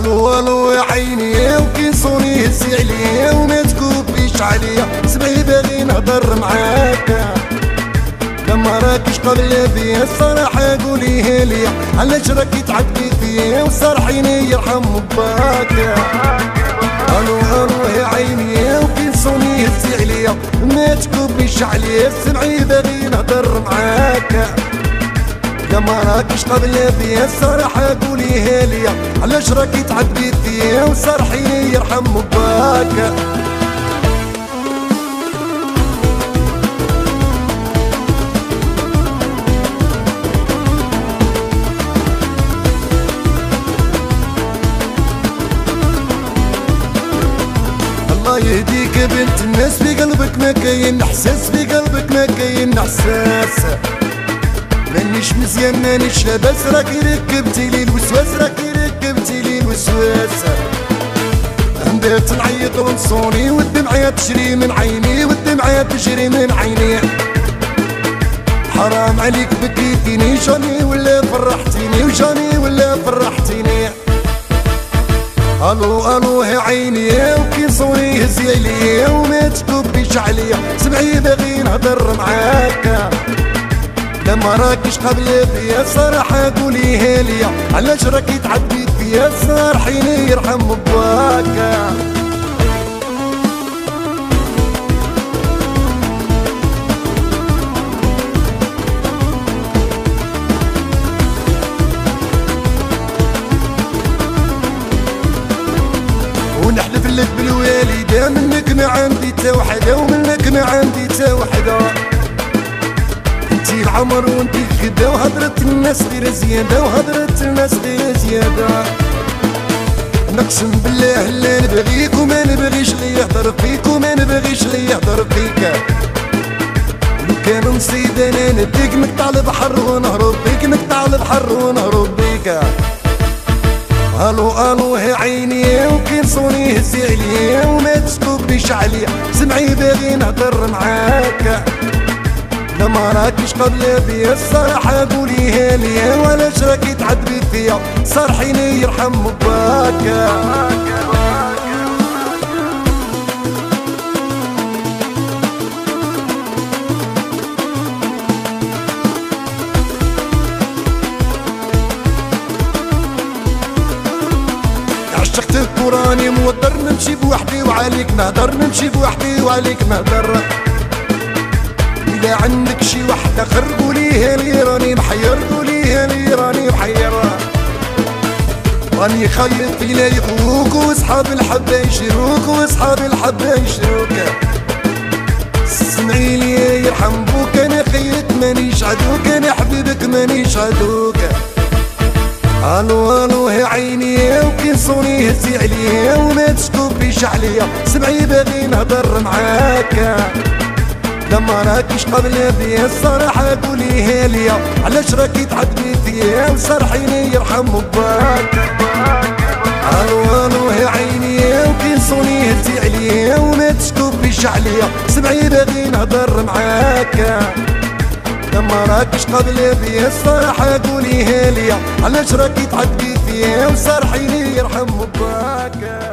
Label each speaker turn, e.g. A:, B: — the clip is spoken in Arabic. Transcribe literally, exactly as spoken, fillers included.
A: الو الو يا عيني وكي صوني هزي عليا وما تكوبيش عليا سمعي باغي نهضر معاك لما راكيش قابلة بيا الصراحة قوليها ليا علاش راكي تعذبي فيا وصارحيني يرحم باك الو الو يا عيني وكي صوني هزي عليا ما تكوبيش عليا سمعي باغي نهضر معاك لما راكيش قابلة بيا الصراحة قوليها ليا علاش راكي تعذبي فيا وصارحيني يرحم باك الله يهديك بنت الناس في قلبك ما كاين احساس في قلبك ما كاين احساس مانيش مزيان مانيش لاباس راكي ركبتي لي الوسواس راكي ركبتي لي الوسواس بدات نعيط ونصوني والدمعة تجري من عيني والدمعة تجري من عيني حرام عليك بكيتيني جاني ولا فرحتيني وجاني ولا فرحتيني الو الو يا عيني وكي صوني هزي عليا وما تكبيش عليا سمعي باغي نهضر معاك لما راكيش قابلة بيا الصراحة قوليها ليا علاش راكي تعذبي فيا صارحيني يرحم باك ونحلف لك بالوالدة منك ما عندي تا وحدة ومنك ما عندي تا وحدة انتي العمر وانتي الكدا وهضرت الناس غير زيادة وهضرت الناس غير زيادة نقسم بالله لا نبغيك وما نبغيش لي يهضر فيك وما نبغيش لي يهضر فيك لو كان نصيب انا نديك نقطع البحر ونهرب بيك نقطع البحر ونهرب بيك الو الو يا عيني وكي صوني هزي عليا وما تسكبيش عليا سمعي باغي نهضر معاك لما راكيش قابلة بيا الصراحة قوليها ليا وعلاش راكي تعذبي فيا صارحيني يرحم باك عشقتك وراني موضر نمشي بوحدي وعليك نهضر نمشي بوحدي وعليك نهضر إذا عندك شي وحدة خر قوليها لي راني محير قوليها لي راني محير راني خايف فينا يخوك وصحاب الحبة يشروك وصحاب الحبة يشروك سمعي لي يرحم بوك أنا خيت مانيش عدوك أنا حبيبك مانيش عدوك الو الو يا عيني وكي صوني هزي عليا وما تسكبيش عليا سمعي باغي نهضر معاك لما راكيش قابلة بيا الصراحة قوليها ليا علاش راكي تعذبي فيا وصارحيني يرحم باك الو الو يا عيني وكي صوني هزي عليا وما تسكبيش عليا سمعي باغي نهضر معاك لما راكيش قابلة بيا الصراحة قوليها ليا علاش راكي تعذبي فيا وصارحيني يرحم باك